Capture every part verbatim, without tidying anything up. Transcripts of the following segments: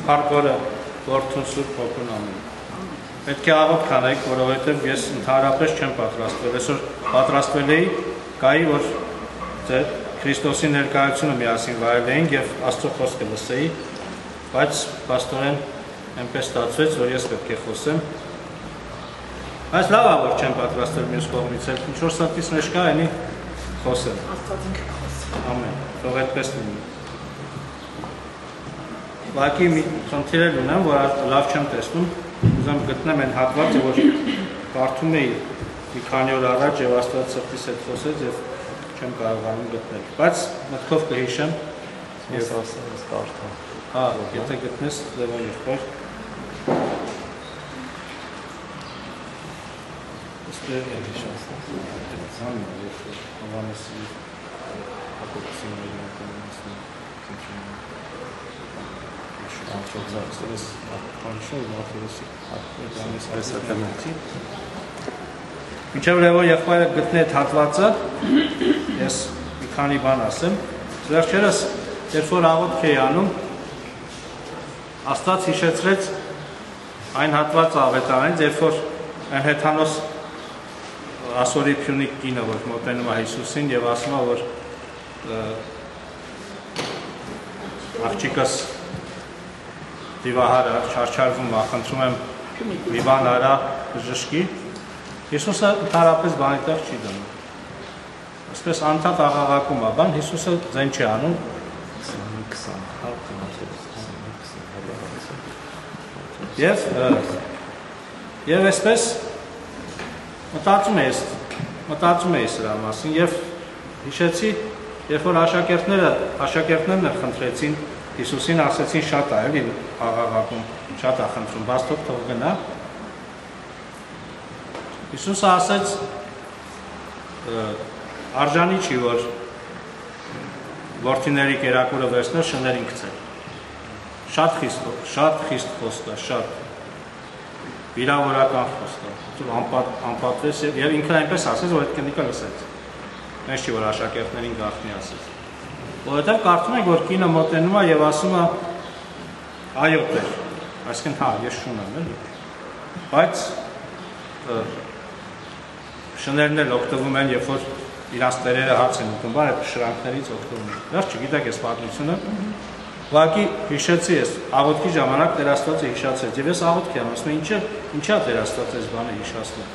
Փառքորը Որդուն Սուրբ Հոգուն ամեն։ Պետք է աղոթք անենք, որովհետև ես ընդհանրապես չեմ պատրաստվել, այսօր պատրաստվել էի, կայի, որ Քրիստոսի ներկայությունը միասին վայել էինք և Աստծո խոսքը լսեի, բայց պաստորեն այնպես ստացվեց, որ ես պետք է խոսեմ։ Բայց լավ է, որ չեմ պատրաստվել մյուս կողմից էլ, ինչ-որ սրտիս մեջ կա, այնի խոսեմ։ Աստված ինքը խոսում։ Ամեն, թող այդպես լինի։ Ուղղակի մի խնդիր էլ ունեմ, որ լավ չեմ տեսնում, ուզեմ գտնեմ այն հատվածը, որ կարդում էի մի քանի օր առաջ և Աստված սրտիս հետ խոսեց և չեմ կարողանում գտնել, բայց մտքով կհիշեմ Ես ասեմ, ես կարդամ։ Հա, եթե գտնես, Լևոն եղբայր։ Ստեղ եմ հիշացնեմ։ Դրացան և Հովհաննեսի Հակոբոսի ներկայացնում Անկոծակցպես անշոյ մաթերոսի հատկանես այսակամեցի։ Մինչև Լևոն եղբայրը գտնի այդ հատվածը, ես մի քանի բան ասեմ։ Վերջերս, երբ որ աղոթք էի անում, Աստված հիշեցրեց այն հատվածը ավետարանից, երբ որ այն հեթանոս Ասորի Փյունիկ կինը, որ մոտենում է Հիսուսին և ասում է, որ աղջիկս դիվահար է, չարչարվում է, խնդրում եմ մի բան արա բժշկի, Հիսուսը ընդհանրապես բանի տեղ չի դնում։ Այսպես անընդհատ աղաղակում է, բան Հիսուսը ձայն չի անում։ Եվ և այսպես մտածում էի, մտածում էի սրա մասին և հիշեցի, երբ որ աշակերտները, աշակերտներն էլ խնդրեցին Հիսուսին, ասեցին շատ է, էլի աղաղակում, շատ է խնդրում, բաց թող թող գնա։ Հիսուսը ասեց, արժանի չի, որ որդիների կերակուրը վերցնել, շներին գցել։ Շատ խիստ, շատ խիստ խոսք է, շատ վիրավորական խոսք է, անպատվես և ինքն այնպես ասեց, որ այդ կնիկը լսեց։ Մենջ չի, որ աշակերտներին գաղտնի ասեց։ Որովհետև կարծում եք, որ կինը մոտենում է և ասում է այո Տեր, այսինքն հա, ես շուն եմ, էլի։ Բայց շներն էլ օգտվում են, երբ որ իրանց տերերը հաց են ուտում, բան այդ շրանքներից օգտվում են։ Վերջ չգիտեք ես պատմությունը։ Ուղղակի հիշեցի ես, աղոթքի ժամանակ Տեր Աստվածը հիշացրեց, և ես աղոթքի եմ ասում, ինչի է Տեր Աստված այս բանը հիշացնում։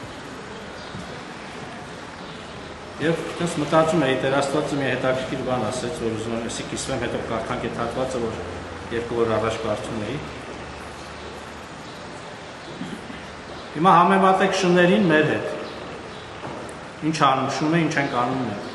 Եվ ես մտածում էի, Տեր Աստվածը մի հետաքրքիր բան ասեց, որ ուզում եմ էսի կիսվեմ, հետո կարդանք այդ հատվածը, որ երկու օր առաջ կարդում էի։ Հիմա համեմատեք շներին մեր հետ։ Ինչ անում շունը, ինչ ենք անում մենք։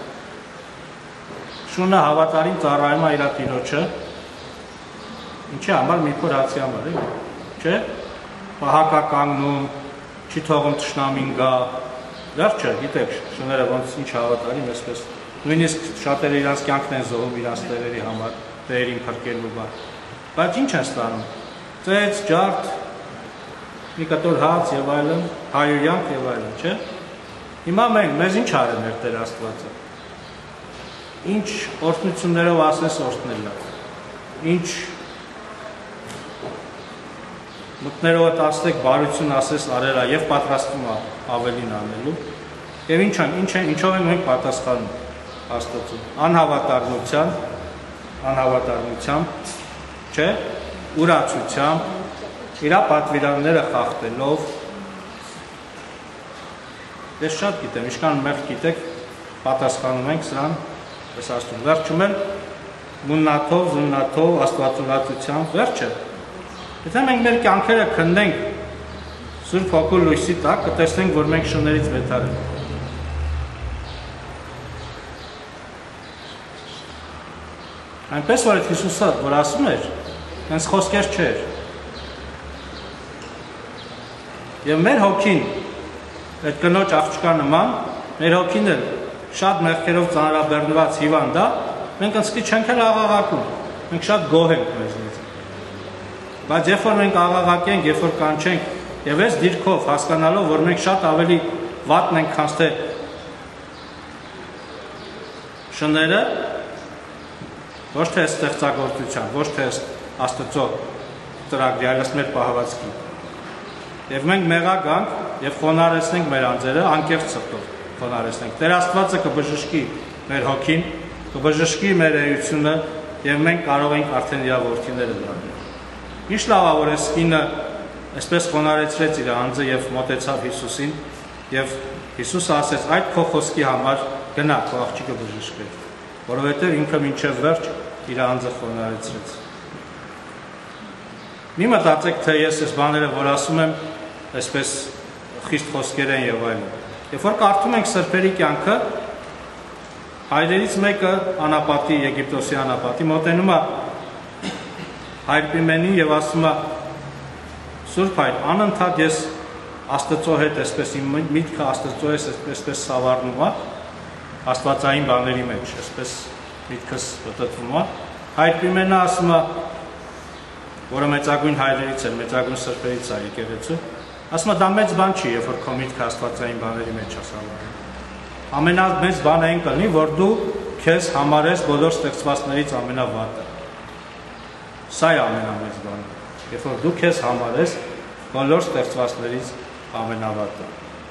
Շունը հավատարիմ ծառայում է իր տիրոջը, ինչի համար մի փոր հացի համար, էլի, չէ՞։ Պահակա կանգնում, չի թողում թշնամին գա։ Վերջը, գիտեք, շները ոնց ինչ հավատարիմ, այսպես, նույնիսկ շատերը իրանց կյանքն են զոհում իրանց տերերի համար, տերերին փրկելու բան։ Բայց ինչ են ստանում։ Ծեծ, ջարդ, մի կտոր հաց եւ այլն, հայրյանք եւ այլն, չէ՞։ Հիմա մենք մեզ ինչ արել մեր Տեր Աստվածը։ Ինչ օրհնություններով ասես օրհնել լավ։ Ինչ մտներով ասեք բարություն ասես արելա եւ պատրաստվում է ավելին անելու եւ ինչ են ինչ են ինչով են մենք պատասխանում Աստծուն անհավատարմությամբ անհավատարմությամբ չէ ուրացությամբ իր պատվիրանները խախտելով ես շատ գիտեմ ինչքան մեղք գիտեք պատասխանում ենք սրան այս Աստծուն վերջում են մուննաթով զուննաթով աստվածուլացությամբ վերջը Եթե մենք մեր կյանքերը քննենք Սուրբ Հոգու լույսի տակ, կտեսնենք, որ մենք շներից վետար ենք։ Այնպես, որ այդ Հիսուսը, որ ասում էր, հենց խոսքեր չէր։ Եվ մեր հոգին, այդ կնոջ աղջկա նման, մեր հոգին էլ շատ մեղքերով ծանրաբեռնված հիվանդ է, մենք ընցքի չենք էլ աղաղակում, մենք շատ գոհ ենք մեզնից։ Բայց երբ որ մենք աղաղակենք, երբ որ կանչենք եւ այս դիրքով հասկանալով, որ մենք շատ ավելի վատն ենք, քան թե շները, ոչ թե ստեղծագործության, ոչ թե Աստծո ծրագրի, այլս մեր պահվածքի։ Եվ մենք մեղա գանք եւ խոնարհեցնենք մեր անձերը, անկեղծ սրտով խոնարհեցնենք։ Տեր Աստվածը կբժշկի մեր հոգին, կբժշկի մեր էությունը եւ մենք կարող ենք արդեն իր որդիները դառնալ։ Ինչ լավ է, որ այս կինը այսպես խոնարհեցրեց իր անձը եւ մոտեցավ Հիսուսին եւ Հիսուսը ասեց. «Այդ քո խոսքի համար գնա, քո աղջիկը բժշկվեց», որովհետեւ ինքը մինչեւ վերջ իր անձը խոնարհեցրեց։ Մի մտածեք, թե ես այս բաները, որ ասում եմ, այսպես խիստ խոսքեր են եւ այլն։ Երբ որ կարդում ենք սրբերի կյանքը, հայրերից մեկը անապատի, Եգիպտոսի անապատի մոտենում է հայր Պիմենին եւ ասում է. «Սուրբ հայր, անընդհատ ես Աստծո հետ այսպես իմ միտքը Աստծո ես այսպես սավառնում է, աստվածային բաների մեջ, այսպես միտքս պատտվում է»։ Հայր Պիմենը ասում է, որը մեծագույն հայրերից է, մեծագույն սրբերից է եկեղեցու, ասում է, դա մեծ բան չի, երբ որ քո միտքը աստվածային բաների մեջ է սավառնում։ Ամենամեծ բանը այն կլինի, որ դու քեզ համարես բոլոր ստեղծվածներից ամենավատը։ Սա է ամենամեծ բանը, երբ որ դու քեզ համարես բոլոր ստեղծվածներից ամենավատը։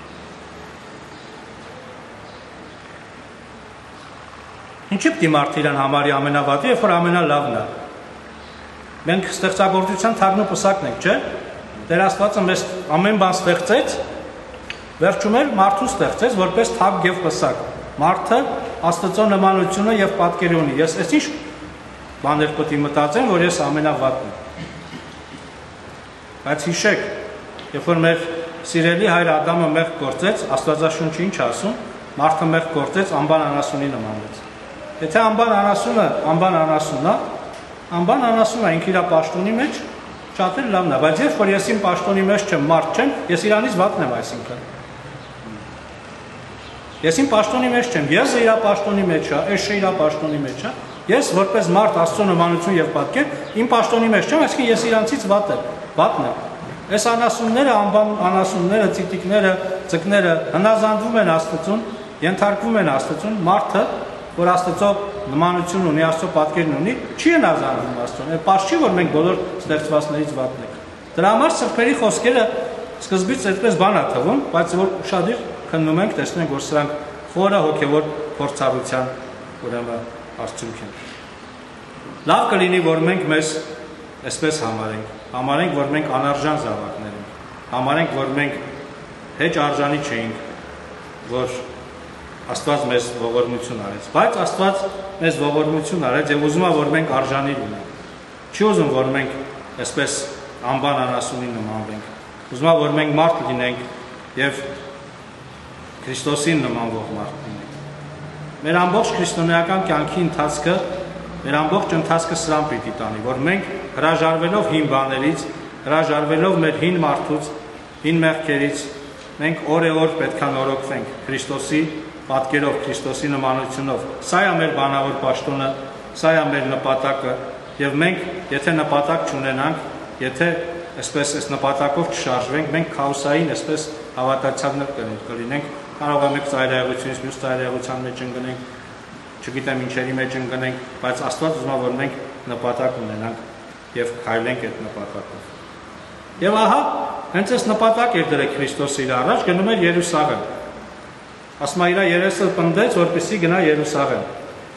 Ինչի՞ պիտի մարդը իրան համարի ամենավատը, երբ որ ամենալավն է։ Մենք ստեղծագործության թարմու պսակն ենք, չէ՞։ Տեր Աստվածը մեզ ամեն բան ստեղծեց, վերջում էլ մարդու ստեղծեց որպես թագ եւ պսակ։ Մարդը Աստծո նմանությունը եւ պատկեր ունի։ Ես այս ինչ բաներ պետք է մտածեմ, որ ես ամենավատն եմ։ Բայց հիշեք, երբ որ մեր սիրելի հայր Ադամը մեղք գործեց, Աստվածաշունչը ինչ ասում, մարդը մեղք գործեց, անբան անասունի նմանվեց։ Եթե անբան անասունը, անբան անասունն է, անբան անասունը ինքը իր պաշտոնի մեջ շատ էլ լավն է, բայց երբ որ ես իմ պաշտոնի մեջ չեմ, մարդ չեմ, ես իրանից վատն եմ, այսինքն։ Ես իմ պաշտոնի մեջ չեմ, ես իր պաշտոնի մեջ է, էշը իր պաշտոնի մեջ է, ես որպես մարդ Աստծո նմանություն եւ պատկեր, իմ պաշտոնի մեջ չեմ, այսինքն ես իրանցից վատ եմ, վատն եմ։ Այս անասունները, անբան անասունները, ցիտիկները, ձկները հնազանդվում են Աստծուն, ենթարկվում են Աստծուն, մարդը, որ Աստծո նմանություն ունի, Աստծո պատկերն ունի, չի հնազանդվում Աստծուն։ Այդ պարզ չի, որ մենք բոլոր ստեղծվածներից վատն ենք։ Դրա համար սրբերի խոսքերը սկզբից այդպես բան է թվում, բայց որ ուշադիր քննում ենք, տեսնում ենք, որ սրանք խորը հոգևոր փորձառության ուրեմն արդյունք են։ Լավ կլինի, որ մենք մեզ այսպես համարենք, համարենք, որ մենք անարժան զավակներ ենք, համարենք, որ մենք հեչ արժանի չէինք, որ Աստված մեզ ողորմություն արեց, բայց Աստված մեզ ողորմություն արեց եւ ուզում է, որ մենք արժանի լինենք։ Չի ուզում, որ մենք այսպես անբան անասունի նմանվենք։ Ուզում է, որ մենք մարդ լինենք եւ Քրիստոսին նմանվող մարդ լինենք։ Մեր ամբողջ քրիստոնեական կյանքի ընթացքը, մեր ամբողջ ընթացքը սրան պիտի տանի, որ մենք հրաժարվելով հին բաներից, հրաժարվելով մեր հին մարդուց, հին մեղքերից, մենք օրեօր պետք է նորոգվենք Քրիստոսի պատկերով, Քրիստոսի նմանությունով։ Սա է մեր բանավոր պաշտոնը, սա է մեր նպատակը, եւ մենք, եթե նպատակ չունենանք, եթե այսպես այս նպատակով չշարժվենք, մենք քաոսային այսպես հավատացյալներ կլինենք, կարող է մեկ ծայրահեղությունից մյուս ծայրահեղության մեջ ընկնենք, չգիտեմ ինչերի մեջ ընկնենք, բայց Աստված ուզում է, որ մենք նպատակ ունենանք եւ քայլենք այդ նպատակով։ Եվ ահա, հենց այս նպատակ էր դրել Քրիստոսը իր առաջ, գնում էր Երուսաղեմ։ Ասում է իր երեսը պնդեց, որպեսզի գնա Երուսաղեմ։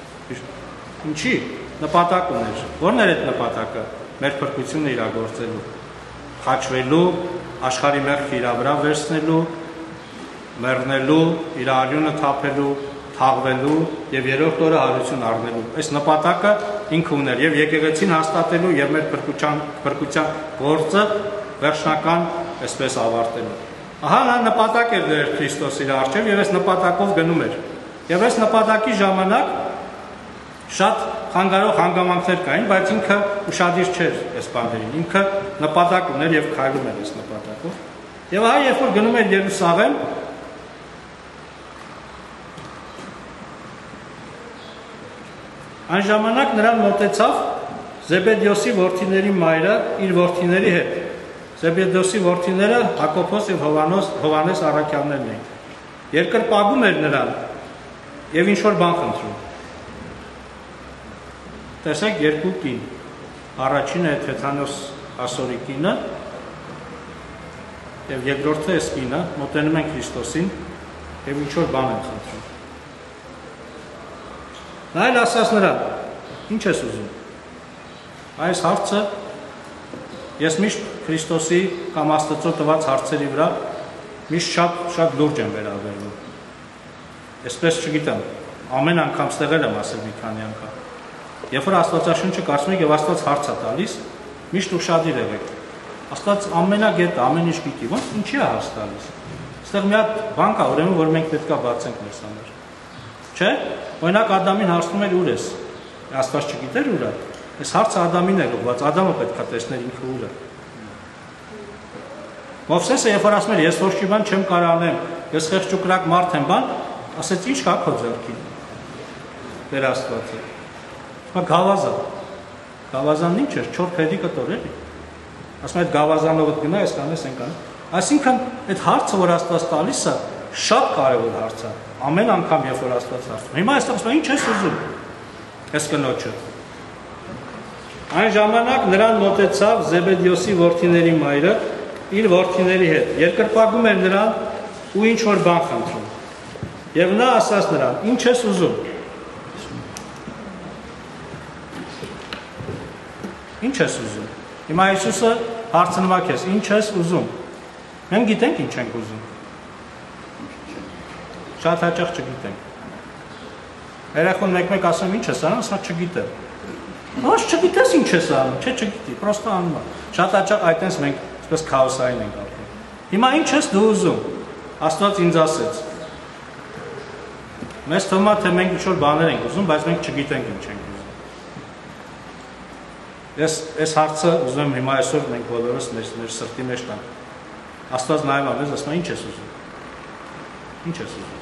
Ինչի՞։ Նպատակ ուներ։ Ո՞րն էր այդ նպատակը։ Մեր փրկությունը իրագործելու, խաչվելու, աշխարհի մեղքը իր վրա վերցնելու, մեռնելու, իր արյունը թափելու, թաղվելու եւ երրորդ օրը հարություն առնելու։ Այս նպատակը ինքը ուներ եւ եկեղեցին հաստատելու եւ մեր փրկության փրկության գործը վերջնական այսպես ավարտելու։ Ահա նա նպատակ էր դեր Քրիստոսի իր առջև եւ այս նպատակով գնում էր։ Եվ այս նպատակի ժամանակ շատ խանգարող հանգամանքներ կային, բայց ինքը ուշադիր չէր այս բաներին։ Ինքը նպատակ ուներ եւ քայլում էր այս նպատակով։ Եվ ահա երբ որ գնում էր Երուսաղեմ, այն ժամանակ նրան մոտեցավ Զեբեդեոսի որդիների մայրը իր որդիների հետ։ Զեբեդեոսի որդիները Հակոբոս եւ Հովանոս, Հովանես առաքյալներն էին։ Երկրպագում էր նրան եւ ինչ որ բան խնդրում։ Տեսեք երկու կին։ Առաջինը Թեթանոս ասորի կինը եւ երկրորդը էս կինը մոտենում են Քրիստոսին եւ ինչ որ բան են խնդրում։ Նա էլ ասաց նրան. Ինչ ես ուզում։ Այս հարցը ես միշտ Քրիստոսի կամ Աստծո տված հարցերի վրա միշտ շատ շատ լուրջ եմ վերաբերվում։ Այսպես չգիտեմ, ամեն անգամ ստեղել եմ ասել մի քանի անգամ։ Երբ որ Աստվածաշունչը կարծում եք եւ Աստված հարց է տալիս, միշտ ուշադիր եղեք։ Աստված ամենագետը, ամեն ինչ գիտի, ո՞նց ինչի է հարց տալիս։ Այստեղ մի հատ բան կա, ուրեմն որ մենք պետք է բացենք մեզ համար։ Չէ՞։ Օրինակ Ադամին հարցնում էր ուր ես։ Աստված չգիտեր ուր է։ Այս հարցը Ադամին էր ուղղված, Ադամը պետք է տեսներ ինքը ուր է։ Մովսեսը երբ որ ասում էր ես ոչ մի բան չեմ կարող անեմ, ես խեղճուկրակ մարդ եմ բան, ասեց ի՞նչ կա քո ձեռքին։ Տեր Աստվածը։ Հիմա գավազան։ Գավազանն ինչ էր, չոր փեդիկը տոր էլի։ Ասում է այդ գավազանով գնա, ես կանես են կան։ Այսինքն այդ հարցը որ Աստված տալիս է, շատ կարևոր հարց է։ Ամեն անգամ երբ որ Աստված հարցնում։ Հիմա այստեղ ասում է ինչ ես ուզում։ Այս կնոջը։ Այն ժամանակ նրան մոտեցավ Զեբեդեոսի որդիների մայրը իր որդիների հետ։ Երկրպագում էր նրան ու ինչ որ բան խնդրում։ Եվ նա ասաց նրան. Ինչ ես ուզում։ Ինչ ես ուզում։ Հիմա Հիսուսը հարցնում է քեզ. Ինչ ես ուզում։ Մենք գիտենք ինչ ենք ուզում։ Շատ հաճախ չգիտենք։ Երեխուն մեկ-մեկ ասում ինչ ես անում, ասում չգիտեմ։ Ոչ չգիտես ինչ ես անում, չէ չգիտի, պրոստը անում է։ Շատ հաճախ այդտենց մենք այսպես քաոսային ենք ապրում։ Հիմա ինչ ես դու ուզում։ Աստված ինձ ասեց։ Մեզ թվում է թե մենք ինչ-որ բաներ ենք ուզում, բայց մենք չգիտենք ինչ ենք ուզում։ Ես այս հարցը ուզում եմ հիմա այսօր մենք բոլորս մեր մեր սրտի մեջ տանք։ Աստված նայում է մեզ, ասում է ինչ ես ուզում։ Ինչ ես ուզում։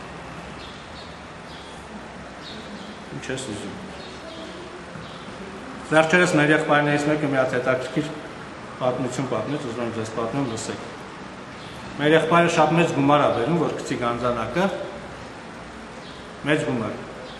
Ինչ ես ուզում։ Վերջերս մեր եղբայրներից մեկը մի հատ հետաքրքիր պատմություն պատմեց, ուզում եմ ձեզ պատմեմ, լսեք։ Մեր եղբայրը շատ մեծ գումար է բերում, որ գցի գանձանակը, մեծ գումար։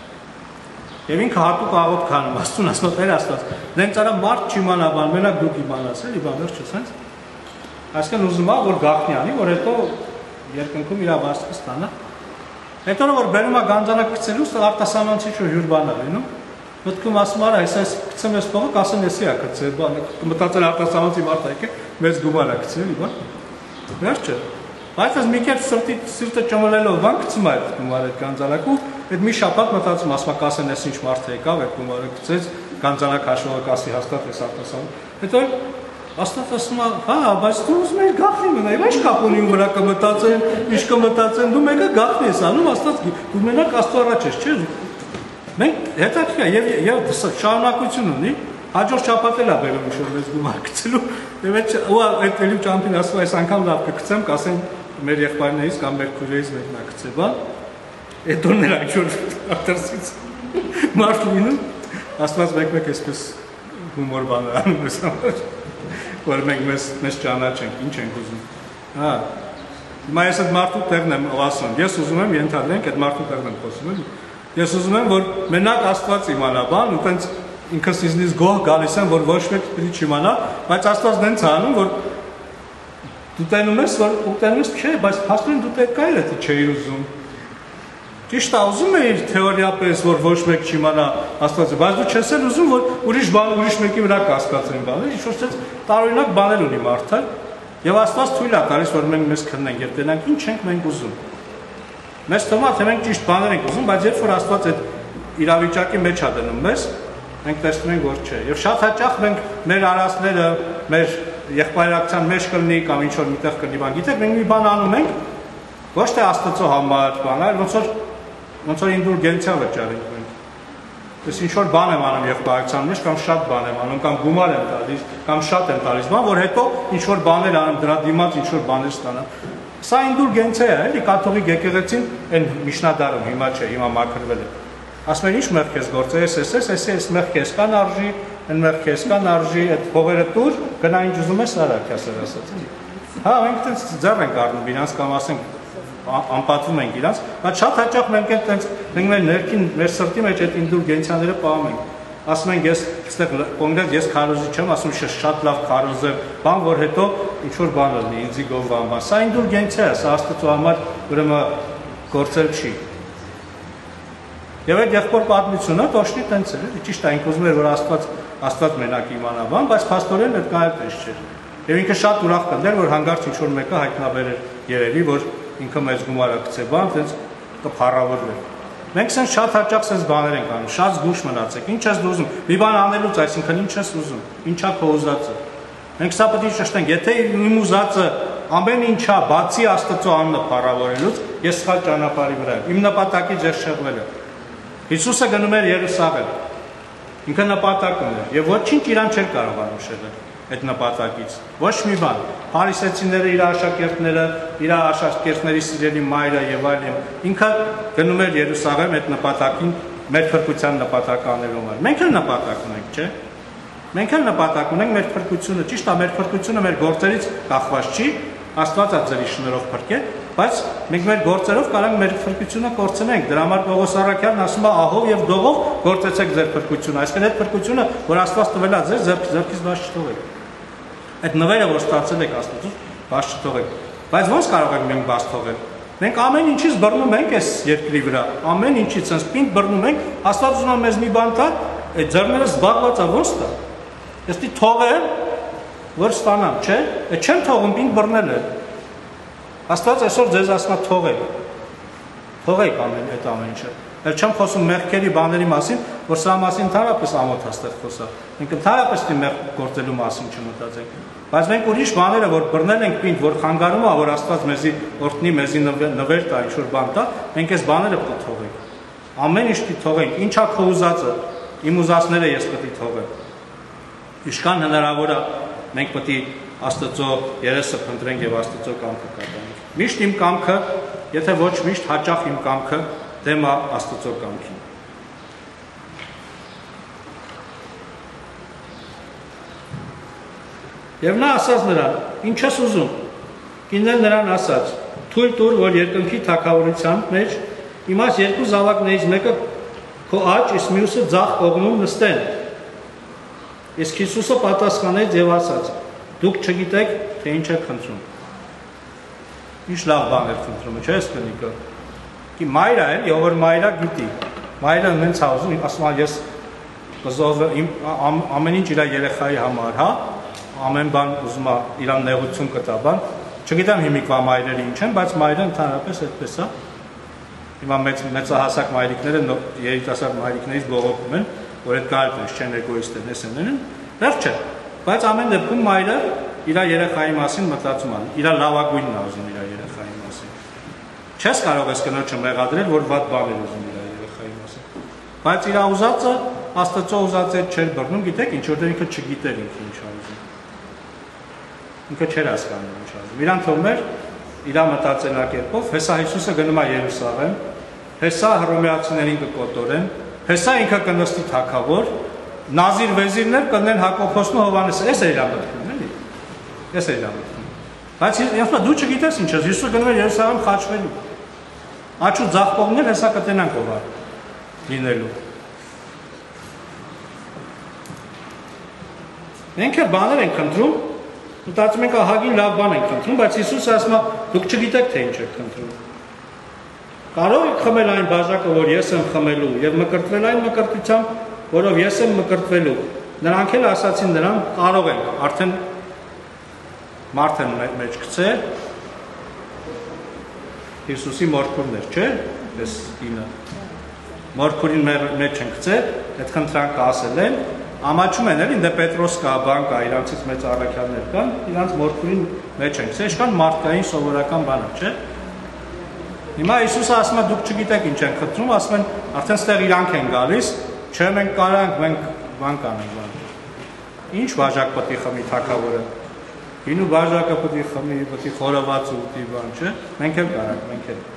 Եվ ինքը հատուկ աղոտ քանում, Աստծուն ասում է Տեր Աստված, դենք ծառա մարդ չիմանա բան, մենակ դուք իմանաս, էլի բան վերջը սենց։ Այսինքն ուզում է, որ գաղտնի անի, որ հետո երկնքում իր վաստքը ստանա։ Հետո որ բերում է գանձանակ գցելու, արտասահմանցի ինչ-որ հյուր բան է լինում։ Մտքում ասում արա, այս այս գցեմ ես փողը, կասեն էսի է գցել, բան, մտածել արտասահմանցի մարդ է եկել, մեծ գումար է գցել, բան։ Վերջը։ Բայց այս մի կերպ սրտի սիրտը ճմլելով բան գցում է այդ գումարը այդ գանձանակը, այդ մի շաբաթ մտածում, ասում է կասեն էս ինչ մարդ է եկավ, այդ գումարը գցեց, գանձանակ հաշվողը կասի հաստատ էս արտասահման։ Հետո Աստված ասում է, հա, բայց դու ուզում ես գաղտնի մնա, ի՞նչ կապ ունի ու վրա կմտածեն, ինչ կմտածեն, դու մեկը գաղտնի ես անում, Աստված դու մենակ Աստծո առաջ ես, չէ՞։ Մենք հետաքրքիր է եւ եւ շարունակություն ունի, հաջորդ շաբաթ էլ է բերում ինչ-որ մեծ գումար գցելու, եւ այդ ու այդ էլի ճամփին ասում այս անգամ լավ կգցեմ, կասեն մեր եղբայրներից կամ մեր քույրերից մեկն է գցել, բան։ Հետո նրա ինչ-որ արտերսից մարդ լինում, Աստված մեկ-մեկ այսպես հումոր բան անում ես համար, որ մենք մեզ մեզ ճանաչենք, ինչ ենք ուզում։ Հա։ Հիմա ես այդ մարդու տեղն եմ ասում, ես ուզում եմ ենթադրենք այդ մարդու տեղն եմ խոսում, էլի։ Ես ուզում եմ, որ մենակ Աստված իմանա բան, ու տենց ինքս ինձնից գոհ գալիս եմ, որ ոչ մեկ պետք չիմանա, բայց Աստված դենց է անում, որ դու տենում ես, որ ու տենում ես, չէ, բայց փաստորեն դու պետք է դա չէիր ուզում։ Ճիշտ է, ուզում էիր թեորիապես, որ ոչ մեկ չիմանա Աստվածը, բայց դու չես էլ ուզում, որ ուրիշ բան, ուրիշ մեկի վրա կասկածեն բաներ, ինչ-որ ցած տարօրինակ բաներ ունի մարդը, եւ Աստված թույլ է տալիս, որ մենք մեզ քննենք եւ տենանք ինչ ենք մենք ուզում։ Մեզ թվում է, թե մենք ճիշտ բաներ ենք ուզում, բայց երբ որ Աստված այդ իրավիճակի մեջ է դնում մեզ, մենք տեսնում ենք, որ չէ։ Եվ շատ հաճախ մենք մեր արածները, մեր եղբայրակցության մեջ կլինի կամ ինչ որ միտեղ կլինի բան, գիտեք, մենք մի բան անում ենք, ոչ թե Աստծո համար բան, այլ ոնց որ ոնց որ ինդուլգենցիա վճարենք մենք։ Ես ինչ որ բան եմ անում եղբայրության մեջ կամ շատ բան եմ անում, կամ գումար եմ տալիս, կամ շատ եմ տալիս, բան, որ հետո ինչ որ բաներ անում, դրա դիմաց ինչ որ բաներ ստանամ։ Սա ինդուլգենցիա է, էլի կաթողիկ եկեղեցին այն միջնադարում հիմա չէ, հիմա մաքրվել է։ Ասում են ինչ մեղք ես գործել, ես ես ես ես մեղք ես կան արժի, այն մեղք ես կան արժի, այդ փողերը տուր, գնա ինչ ուզում ես արա, քասեր ասած։ Հա, մենք այդպես ձեռ ենք առնում իրանց կամ ասենք անպատվում ենք իրանց, բայց շատ հաճախ մենք այդպես մենք մեր ներքին, մեր սրտի մեջ այդ ինդուլգենցիաները պահում ենք։ ասում են ես այստեղ կոնկրետ ես քարոզի չեմ, ասում ես շատ լավ քարոզ եմ, բան որ հետո ինչ որ բան լինի, ինձի գովան բան։ Սա ինդուլգենցիա է, սա Աստծո համար ուրեմն գործել չի։ Եվ այդ եղբոր պատմությունը точно տենց էր, ճիշտ է, ինքը ուզում էր որ Աստված Աստված մենակ իմանա բան, բայց փաստորեն այդ կայ տես չէր։ Եվ ինքը շատ ուրախ կներ, որ հանգարց ինչ որ մեկը հայտնաբերեր երևի, որ ինքը մեծ գումար գցե բան, տենց կփառավորվեր։ Մենք սենց շատ հաճախ սենց բաներ ենք անում, շատ զգուշ մնացեք։ Ինչ ես դու ուզում։ Մի բան անելուց, այսինքն ինչ ես ուզում, ինչա քո ուզածը։ Մենք սա պետք է ճշտենք, եթե իմ ուզածը ամեն ինչա բացի Աստծո անունը փառավորելուց, ես սխալ ճանապարհի վրա եմ։ Իմ նպատակից ես շեղվել եմ։ Հիսուսը գնում էր Երուսաղեմ։ Ինքը նպատակ ուներ եւ ոչինչ իրան չէր կարողանում շեղել այդ նպատակից։ Ոչ մի բան։ Փարիսեցիները, իր աշակերտները, իր աշակերտների սիրելի մայրը եւ այլն, ինքը գնում էր Երուսաղեմ այդ նպատակին մեր փրկության նպատակ անելու համար։ Մենք էլ նպատակ ունենք, չէ՞։ Մենք էլ նպատակ ունենք մեր փրկությունը, ճիշտ է, մեր փրկությունը մեր գործերից կախված չի, Աստված է ձերի շնորհով փրկել, բայց մենք մեր գործերով կարող մեր փրկությունը կորցնենք։ Դրա համար Պողոս առաքյալն ասում է ահով եւ դողով գործեցեք ձեր փրկությունը։ Այսինքն այդ փրկությունը, որ Աստված տվել է ձեր, ձեր ձեռքից բաց չթողեք։ Այդ նվերը, որ ստացել եք Աստծուց, բաց չթողեք։ Բայց ո՞նց կարող ենք մենք բաց թողել։ Մենք ամեն ինչից բռնում ենք այս երկրի վրա, ամեն ինչից, sense պինդ բռնում ենք, Աստված ուզում է մեզ մի բան տա, այդ ձեռները զբաղված է ո՞նց տա։ Ես դի թողեմ, որ ստանամ, չէ՞։ Այդ չեմ թողում, պինդ բռնել է։ Աստված այսօր ձեզ ասում է թողեք։ Թողեք ամեն այդ ամեն ինչը։ Էլ չեմ խոսում մեղքերի բաների մասին, որ սա մասին ընդհանրապես ամոթ հաստատ խոսա։ Մենք ընդհանրապես դի մեղք գործելու մասին չմտածենք։ Բայց մենք ուրիշ բաները, որ բռնել ենք պինդ, որ խանգարում է, որ Աստված մեզի օրհնի, մեզի նվեր տա, ինչ որ բան տա, մենք այս բաները պետք է թողենք։ Ամեն ինչ պետք է թողենք։ Ինչա քո ուզածը, իմ ուզածները ես պետք է թողեմ։ Ինչքան հնարավոր է, մենք պետք է Աստծո երեսը փնտրենք եւ Աստծո կամքը կատարենք։ Միշտ իմ կամքը, եթե ոչ միշտ հաճախ իմ կամքը դեմ է Աստծո կամքին։ Եվ նա ասաց նրան, ինչ ես ուզում։ Կինն նրան ասաց, թույլ տուր, որ երկնքի թագավորության մեջ իմաց երկու զավակներից մեկը քո աջ, իսկ մյուսը ձախ կողմում նստեն։ Իսկ Հիսուսը պատասխանեց եւ ասաց. Դուք չգիտեք, թե ինչ եք խնդրում։ Ինչ լավ բան էր խնդրում, չէ՞ ես կնիկը։ Კი մայրը է, եւ որ մայրը գիտի։ Մայրը ինձ հազում, ասում է ես կզոհվեմ ամեն ինչ իր երեխայի համար, հա, ամեն բան ուզում է իրան նեղություն կտա բան։ Չգիտեմ հիմիկվա մայրերը ինչ են, բայց մայրը ընդհանրապես այդպես է։ Հիմա մեծ մեծահասակ մայրիկները երիտասարդ մայրիկներից բողոքում են, որ այդ կարծես չեն էգոիստ են, էսեն են։ Վերջը, բայց ամեն դեպքում մայրը իր երեխայի մասին մտածում է, իր լավագույնն է ուզում իր երեխայի մասին։ Չես կարող ես կնոջը մեղադրել, որ վատ բան էր ուզում իր երեխայի մասին։ Բայց իր ուզածը Աստծո ուզածը չէր բռնում, գիտեք ինչ, որտեղ ինքը չգիտեր ինքը ինչ ուզում։ Ինքը չէր հասկանում ինչ ուզում։ Իրան թվում էր իր մտածելակերպով, հեսա Հիսուսը գնում է Երուսաղեմ, հեսա հռոմեացիներին կկոտորեն, հեսա ինքը կնստի թագավոր, նազիր վեզիրներ կլինեն Հակոբոսն ու Հովհաննեսը, էս է իր մտքում, էլի։ Էս է իր մտքում։ Բայց ես դու չգիտես ինչ ես, Հիսուսը գնում է Երուսաղեմ խաչվելու։ Աչու ձախ կողմն էլ հեսա կտենանք ով է լինելու։ Մենք էլ բաներ ենք խնդրում, մտածում ենք ահագին լավ բան ենք խնդրում, բայց Հիսուսը ասում է դուք չգիտեք թե ինչ եք խնդրում։ Կարող եք խմել այն բաժակը, որ ես եմ խմելու, եւ մկրտվել այն մկրտությամբ, որով ես եմ մկրտվելու։ Նրանք էլ ասացին նրան կարող ենք, արդեն մարդ են մեջ գցել Հիսուսի մորքուրն էր, չէ՞, այս ինը։ Մորքուրին մեջ են գցել, այդ խնդրանքը ասել են, ամաչում են էլ, ինձ Պետրոս կա, բան կա, իրանցից մեծ առաքյալներ կան, իրանց մորքուրին մեջ են գցել, ինչքան մարդկային սովորական բան է, չէ՞։ Հիմա Հիսուսը ասում է դուք չգիտեք ինչ են խնդրում, ասում են արդեն ստեղ իրանք են գալիս, չէ մենք կարանք, մենք բան կանենք բան։ Ինչ բաժակ պետք է խմի թագավորը։ Գինու բաժակը պետք է խմի, պետք է խորոված ուտի բան, չէ՞։ Մենք էլ կարանք, մենք էլ։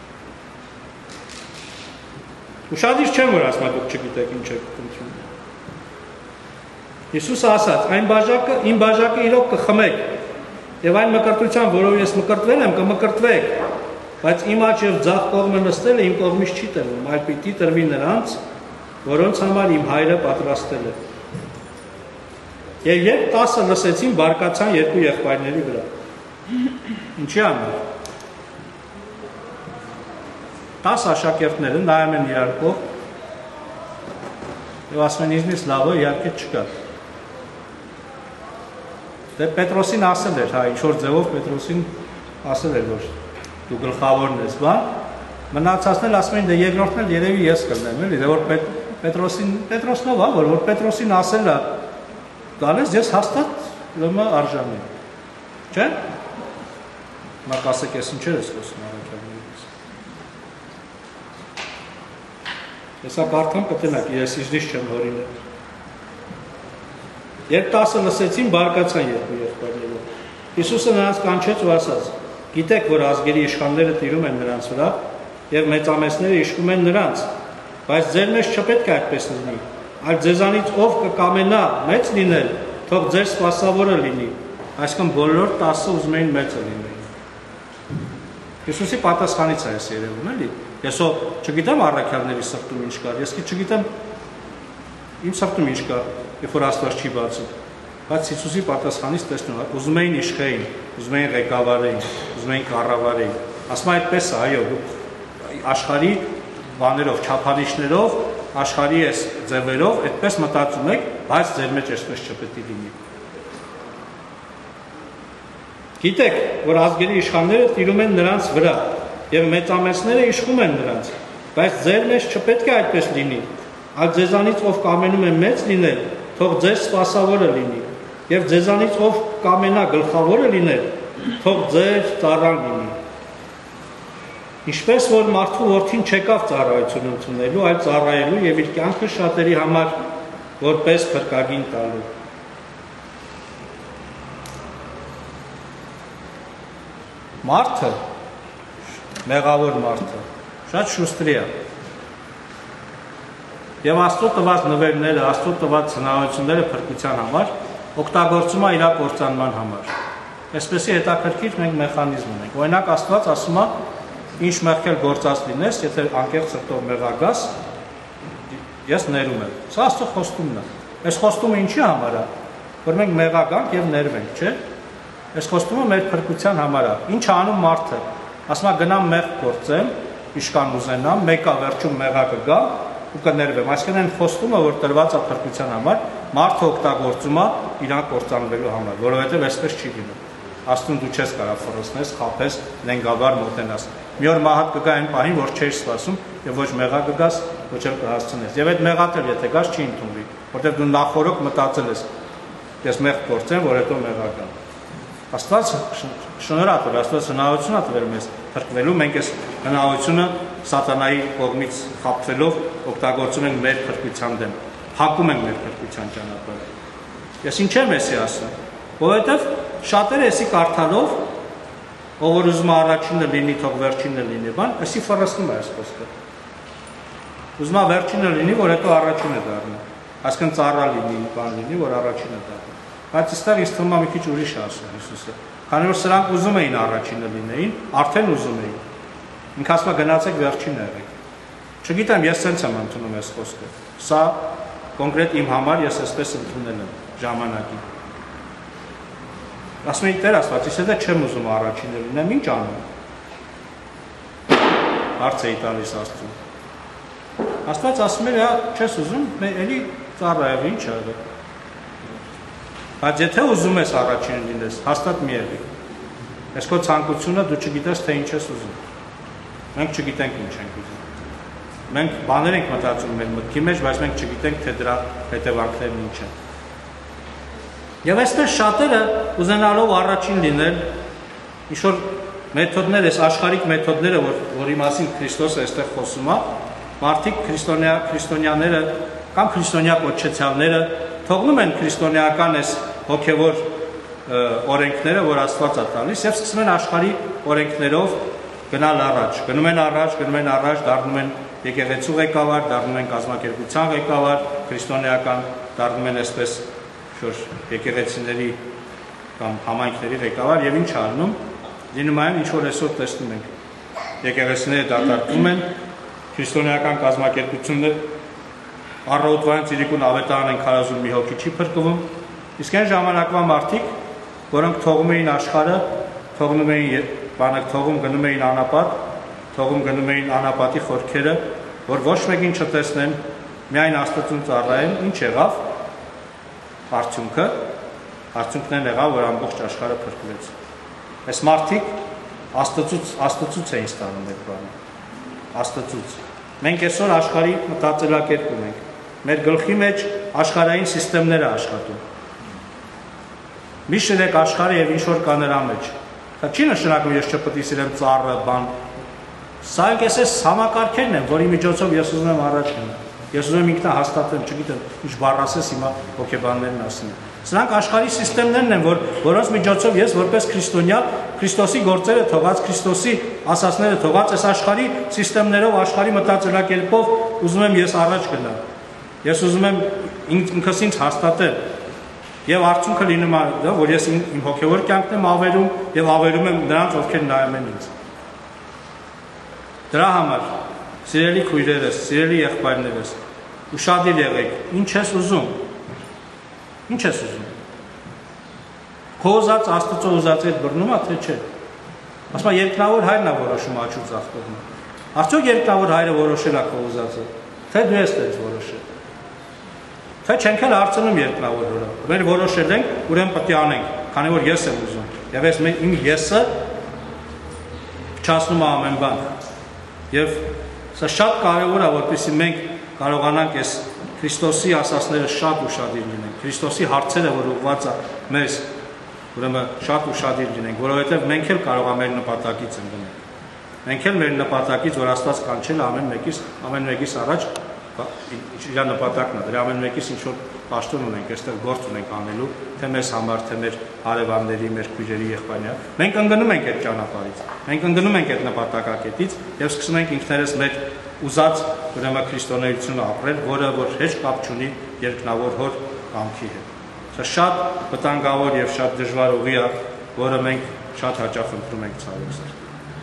Ուշադիր չեմ որ ասում դուք չգիտեք ինչ եք խնդրում։ Հիսուսը ասաց, այն բաժակը, իմ բաժակը իրոք կխմեք, եւ այն մկրտության, որով ես մկրտվել եմ, կմկրտվեք, բայց իմ աջ եւ ձախ կողմը նստելը իմ կողմից չի տրվում, այլ պիտի տրվի նրանց, որոնց համար իմ հայրը պատրաստել է։ Եվ երբ տասը լսեցին, բարկացան երկու եղբայրների վրա։ Ինչի համար։ Տաս աշակերտները նայում են իրար կողմ եւ ասում են ինձնից լավը իհարկե չկա։ Դե Պետրոսին ասել էր, հա, ինչ-որ ձևով Պետրոսին ասել էր, որ դու գլխավորն ես, բան, մնացածն էլ ասում են, դե երկրորդն էլ երևի ես կլնեմ, էլի, դե որ Պետրոսին, Պետրոսն ով է, որ որ Պետրոսին ասել է, գալես ես հաստատ ուրեմն արժանի եմ, չէ՞։ Նա կասեք, ես ինչեր ես խոսում առաքյալներից։ Հեսա կարդամ կտնակ, ես իջնից չեմ հորինել։ Երբ տասը լսեցին, բարկացան երկու եղբայրները։ Հիսուսը նրանց կանչեց ու ասաց. Գիտեք, որ ազգերի իշխանները տիրում են նրանց վրա, եւ մեծամեծները իշխում են նրանց, բայց ձեր մեջ չպետք է այդպես լինի, այլ ձեզանից ով կկամենա մեծ լինել, թող ձեր սպասավորը լինի, այսինքն բոլոր տասը ուզում էին մեծը լինել։ Հիսուսի պատասխանից է այս երևում, էլի։ Ես ո չգիտեմ առաքյալների սրտում ինչ կար, ես չգիտեմ իմ սրտում ինչ կա, երբ որ Աստված չի բացում, բայց Հիսուսի պատասխանից տեսնում եմ, ուզում էին իշխեին, ուզում էին ղեկավարեին, ուզում էին կառավարեին, ասում այդպես է, այո, աշխարհի բաներով, չափանիշներով, աշխարհի այս ձևերով, այդպես մտածում եք, բայց ձեր մեջ այսպես չպետք է լինի։ Գիտեք, որ ազգերի իշխանները տիրում են նրանց վրա, եւ մեծամեծները իշխում են նրանց, բայց ձեր մեջ չպետք է այդպես լինի, այլ ձեզանից ով կամենում է մեծ լինել, թող ձեր սպասավորը լինի, եւ ձեզանից ով կամենա գլխավորը լինել, թող ձեր ծառան լինի։ Ինչպես որ մարդու որդին չեկավ ծառայություն ընդունելու, այլ ծառայելու եւ իր կյանքը շատերի համար որպես փրկագին տալու։ Մարդը, մեղավոր մարդը, շատ շուստրի է։ Եվ Աստծո տված նվերները, Աստծո տված հնարավորությունները փրկության համար օգտագործում է իր կործանման համար։ Այսպեսի հետաքրքիր մենք մեխանիզմ ունենք։ Օրինակ Աստված ասում է, ինչ մեղքել գործած լինես, եթե անկեղծ սրտով մեղագաս, ես ներում եմ։ Սա Աստծո խոստումն է։ Այս խոստումը ինչի համար է, որ մենք մեղագանք եւ ներվենք, չէ՞։ Այս խոստումը մեր փրկության համար է։ Ինչ անում մարդը։ Ասում է գնամ մեղք գործեմ, իշքան ուզենամ, մեկը վերջում մեղակը գա ու կներվեմ։ Այսինքն այն խոստումը, որ տրված է փրկության համար, մարդը օգտագործում է իրան կործանվելու համար, որովհետև այսպես չի լինում։ Աստուն դու չես կարող ֆռոսնես, խափես, նենգաբար մոտենաս։ Մի օր մահատ կգա այն պահին, որ չէր սպասում եւ ոչ մեղա կգաս, ոչ էլ կհասցնես։ Եվ այդ մեղատը եթե գաս չի ընդունվի, որտեղ դու նախորոք մտածել ես, ես մեղ կործեմ, որ հետո մեղա գա։ Աստված շնորհատու, Աստված հնարավորություն է տվել մեզ փրկվելու, մենք այս հնարավորությունը սատանայի կողմից խաբվելով օգտագործում ենք մեր փրկության դեմ, հակում ենք մեր փրկության ճանապարհը։ Ես ինչ եմ էսի ասում, որովհետև շատերը էսի կարդալով, ով որ ուզում է առաջինը լինի, թող վերջինը լինի, բան, էսի ֆռսնում է այս խոսքը։ Ուզում է վերջինը լինի, որ հետո առաջինը դառնա, այսինքն ծառա լինի, բան լինի, որ առաջինը դառնա։ Բայց այստեղ ինձ թվում է մի քիչ ուրիշ ասում Հիսուսը, քանի որ սրանք ուզում էին առաջինը լինեին, արդեն ուզում էին։ Ինքը ասում է գնացեք վերջինը եղեք։ Չգիտեմ, ես սենց եմ ընդունում այս խոսքը։ Սա կոնկրետ իմ համար ես այսպես ընդունել եմ ժամանակին։ Ասում եմ Տեր Աստված, ես դա չեմ ուզում առաջինը լինեմ, ինչ անեմ։ Հարց էի տալիս Աստծուն։ Աստված ասում է, չես ուզում, էլի ծառա եղի, ինչ եղի։ Բայց եթե ուզում ես առաջինը լինես, հաստատ մի եղի։ Այս քո ցանկությունը դու չգիտես, թե ինչ ես ուզում։ Մենք չգիտենք ինչ ենք ուզում։ Մենք բաներ ենք մտածում մեր մտքի մեջ, բայց մենք չգիտենք, թե դրա հետևանքներն ինչ են։ Եվ այստեղ շատերը ուզենալով առաջին լինել, ինչ-որ մեթոդներ, այս աշխարհիկ մեթոդները, որ, որի մասին Քրիստոսը այստեղ խոսում է, մարդիկ քրիստոնյա, քրիստոնյաները կամ քրիստոնյա կոչեցյալները թողնում են քրիստոնեական այս հոգևոր օրենքները, որ Աստված է տալիս, եւ սկսում են աշխարհի օրենքներով գնալ առաջ, գնում են առաջ, գնում են առաջ, դառնում են եկեղեցու ղեկավար, դառնում են կազմակերպության ղեկավար, քրիստոնեական, դառնում են այսպես շուտ եկեղեցիների կամ համայնքների ղեկավար եւ ինչ անում, լինում այն ինչ որ այսօր տեսնում ենք։ Եկեղեցիները դատարկվում են, քրիստոնեական կազմակերպությունները առօրդվային ծիրիկուն ավետարան են քարոզում մի հոգի չի փրկվում, իսկ այն ժամանակվա մարդիկ, որոնք թողում էին աշխարհը, թողնում էին բանակ թողում գնում էին անապատ, թողում գնում էին անապատի խորքերը, որ ոչ մեկին չտեսնեն, միայն Աստծուն ծառայեն, ինչ եղավ? Արդյունքը, արդյունքն են եղավ, որ ամբողջ աշխարհը փրկվեց։ Այս մարդիկ Աստծուց, Աստծուց էին ստանում այդ բանը։ Աստծուց։ Մենք այսօր աշխարհի մտածելակերպում ենք։ Մեր գլխի մեջ աշխարհային համակարգները աշխատում։ Միշտ եք աշխարհը եւ ինչ որ կա նրա մեջ։ Դա չի նշանակում ես չպետք է սիրեմ ծառը, բան։ Սա այնպես համակարգերն են, որի միջոցով ես ուզում եմ առաջ գնալ։ Ես ուզում եմ ինքնահաստատեմ, չգիտեմ, ինչ բառ ասես հիմա հոգեբաններն ասում են։ Սրանք աշխարհի համակարգերն են, որ որոնց միջոցով ես որպես քրիստոնյա Քրիստոսի գործերը թողած, Քրիստոսի ասածները թողած, այս աշխարհի համակարգերով, աշխարհի մտածելակերպով ուզում եմ ես առաջ գնալ։ Ես ուզում եմ ինքս ինձ հաստատել։ Եվ արդյունքը լինում է դա, որ ես իմ հոգևոր կյանքն եմ ավերում եւ ավերում եմ նրանց, ովքեր նայում են ինձ։ Դրա համար, սիրելի քույրերս, սիրելի եղբայրներս, ուշադիր եղեք, ինչ ես ուզում։ Ինչ ես ուզում։ Քո ուզած Աստծո ուզած հետ բռնում է, թե չէ։ Ասում է երկնավոր հայրն է որոշում աչու ծախտողը։ Արդյոք երկնավոր հայրը որոշել է քո ուզածը, թե դու ես դες որոշել։ Թե չենք էլ հարցնում երկնավոր հորը։ Մեր որոշել ենք, ուրեմն պետք է անենք, քանի որ ես եմ ուզում։ Եվ այս իմ եսը փչացնում է ամեն բան։ Եվ սա շատ կարևոր է, որպեսզի մենք կարողանանք այս Քրիստոսի ասածները շատ ուշադիր լինենք։ Քրիստոսի հարցերը, որ ուղղված է մեզ, ուրեմն շատ ուշադիր լինենք, որովհետև մենք էլ կարող ենք մեր նպատակից ընկնել։ Մենք էլ մեր նպատակից, որ Աստված կանչել ամեն մեկից, ամեն մեկից առաջ իր նպատակն է, դրա ամեն մեկից ինչ որ պաշտոն ունենք, այստեղ գործ ունենք անելու, թե մեզ համար, թե մեր հարևանների, մեր քույրերի, եղբայրների։ Մենք ընկնում ենք այդ ճանապարհից։ Մենք ընկնում ենք այդ նպատակակետից եւ սկսում ենք ինքներս մեր ուզած ուրեմն քրիստոնեությունը ապրել, որը որ հեչ կապ չունի երկնավոր հոր կամքի հետ։ Սա շատ վտանգավոր եւ շատ դժվար ուղի է, որը մենք շատ հաճախ ընտրում ենք ցավոք սրտի։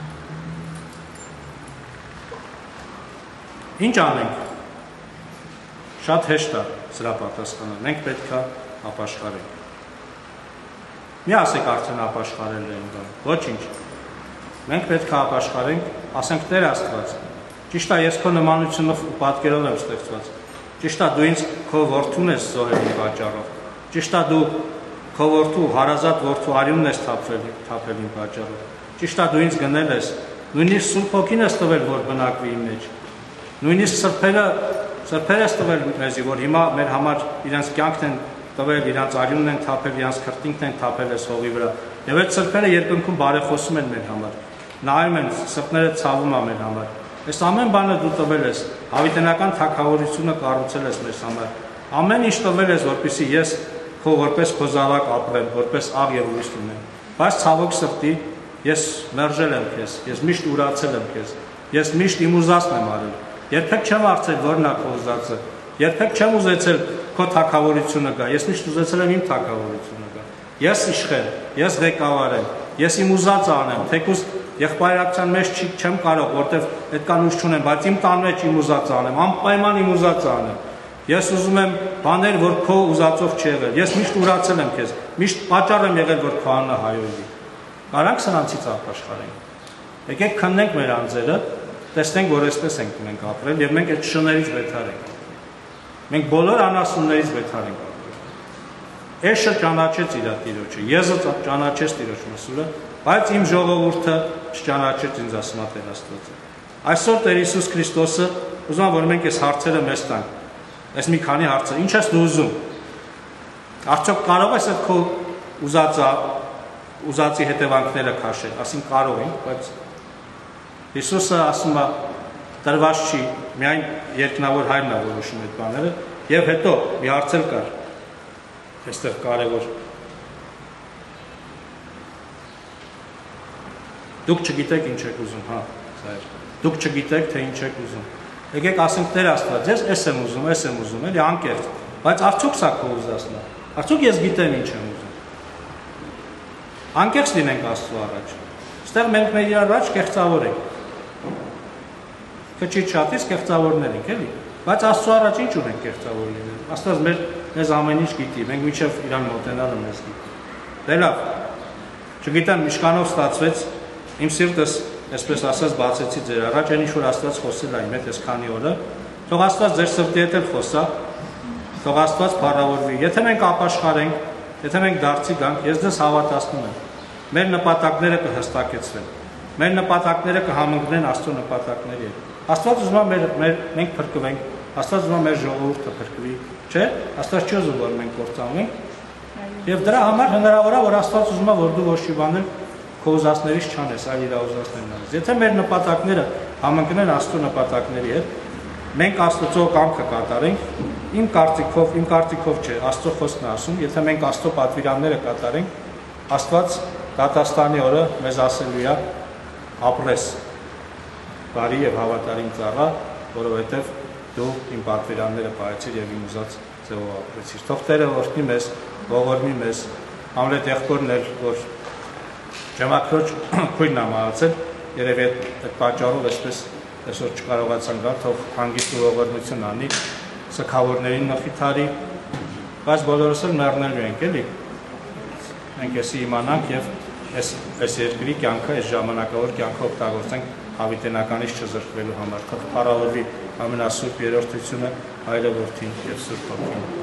Ինչ անենք։ Շատ հեշտ է սրա պատասխանը, մենք պետք է ապաշխարենք։ Մի ասեք արդեն ապաշխարել ենք դա, ոչինչ։ Մենք պետք է ապաշխարենք, ասենք Տեր Աստված, ճիշտ է ես քո նմանությունով ու պատկերով եմ ստեղծված, ճիշտ է դու ինձ քո որդուն ես զոհել իմ պատճառով, ճիշտ է դու քո որդու հարազատ որդու արյունն ես թափել, թափել իմ պատճառով, ճիշտ է դու ինձ գնել ես, նույնիսկ Սուրբ Հոգին ես տվել, որ բնակվի իմ մեջ, նույնիսկ սրբերը Սրբեր ես տվել մեզի, որ հիմա մեր համար իրենց կյանքն են տվել, իրենց արյունն են թափել, իրենց քրտինքն են թափել այս հողի վրա։ Եվ այդ սրբերը երկնքում բարեխոսում են մեր համար։ Նայում են, սրբները ցավում է մեր համար։ Այս ամեն բանը դու տվել ես, հավիտենական թագավորությունը կառուցել ես մեզ համար։ Ամեն ինչ տվել ես, որպեսզի ես քո որպես քո զավակ ապրեմ, որպես աղ եւ ուրիշ լինեմ։ Բայց ցավոք սրտի ես մերժել եմ քեզ, ես միշտ ուրացել եմ քեզ, ես միշտ իմ ուզածն եմ արել։ Երբեք չեմ արծել որն է քո ուզածը, երբեք չեմ ուզեցել քո թագավորությունը գա, ես միշտ ուզեցել եմ իմ թագավորությունը գա։ Ես իշխեմ, ես ղեկավար եմ, ես իմ ուզածը անեմ, թեկուզ եղբայրակցության մեջ չեմ կարող, որտեվ այդքան ուժ չունեմ, բայց իմ տան մեջ իմ ուզածը անեմ, անպայման իմ ուզածը անեմ։ Ես ուզում եմ բաներ, որ քո ուզածով չի եղել, ես միշտ ուրացել եմ քեզ, միշտ պատճառ եմ եղել, որ քո անունը հայոյի։ Կարանք սրանցից ապաշխարենք։ Եկեք քննենք մեր անձերը, տեսնենք, որ այսպես ենք մենք ապրել եւ մենք այդ շներից վեթար ենք։ Մենք բոլոր անասուններից վեթար ենք ապրել։ Էշը ճանաչեց իր Տիրոջը, Եզը ճանաչեց Տիրոջ մսուրը, բայց իմ ժողովուրդը չճանաչեց ինձ, ասում է Տեր Աստվածը։ Այսօր Տեր Հիսուս Քրիստոսը ուզում է, որ մենք այս հարցերը մեզ տանք։ Այս մի քանի հարցը, ինչ ես դու ուզում։ Արդյոք կարող ես այդ քո ուզածը, ուզածի հետևանքները քաշել, ասին կարող ենք, բայց Հիսուսը ասում է տրված չի, միայն երկնավոր հայրն է որոշում այդ բաները, եւ հետո մի հարց էլ կար, այստեղ կարևոր։ Դուք չգիտեք ինչ եք ուզում, հա, սա էր։ Դուք չգիտեք, թե ինչ եք ուզում։ Եկեք ասենք Տեր Աստված, ես էս եմ ուզում, էս եմ ուզում, էլի անկեղծ, բայց արդյոք սա քո ուզածն է։ Արդյոք ես գիտեմ ինչ եմ ուզում։ Անկեղծ լինենք Աստծո առաջ։ Այստեղ մենք մեր առաջ կեղծավոր ենք։ Քչի չաթից կեղծավորներ ենք, էլի, Բայց Աստծո առաջ ինչ ունենք կեղծավոր լինել։ Աստված մեր մեզ ամեն ինչ գիտի, մենք մինչև իրան մոտենալը մեզ գիտի։ Դե լավ, չգիտեմ, Միշկանով ստացվեց, իմ սիրտս, այսպես ասած, բացեցի ձեր առաջ, այն ինչ որ Աստված խոսել է իմ հետ այս քանի օրը, թող Աստված ձեր սրտի հետ էլ խոսա, թող Աստված փառավորվի։ Եթե մենք ապաշխարենք, եթե մենք դարձի գանք, ես դες հավատացնում եմ, մեր նպատակները կհստակեցվեն, մեր նպատակները կհամընկնեն Աստծո նպատակների հետ։ Աստված ուզում է մեր, մեր մենք փրկվենք, Աստված ուզում է մեր ժողովուրդը փրկվի, չէ՞։ Աստված չի ուզում որ մենք կործանվենք։ Եվ դրա համար հնարավոր է որ Աստված ուզում է որ դու ոչ մի բան քո ուզածներից չանես, այլ իր ուզածներն անես։ Եթե մեր նպատակները համընկնեն Աստծո նպատակների հետ, մենք Աստծո կամքը կատարենք, իմ կարծիքով, իմ կարծիքով չէ, Աստծո խոսքն է ասում, եթե մենք Աստծո պատվիրանները կատարենք, Աստված դատաստանի օրը մեզ ասելու է ապրես բարի եւ հավատարիմ ծառա, որովհետեւ դու իմ պատվիրանները պահեցիր եւ իմ ուզած ձևով ապրեցիր։ Թող Տերը օրհնի մեզ, ողորմի մեզ, Համլետ եղբորն էլ, որ Ջամաքրոջ քույրն է մահացել, երևի այդ պատճառով այսպես այսօր չկարողացան գալ, թող հանգիստ ու ողորմություն անի, սքավորներին մխիթարի, բայց բոլորս էլ մեռնելու ենք, էլի։ Մենք էսի իմանանք եւ այս այս երկրի կյանքը, այս ժամանակավոր կյանքը օգտագործենք հավիտենականից չզրկվելու համար։ Թող փառավորվի ամենասուրբ երրորդությունը, Հայրը, Որդին եւ Սուրբ Հոգին։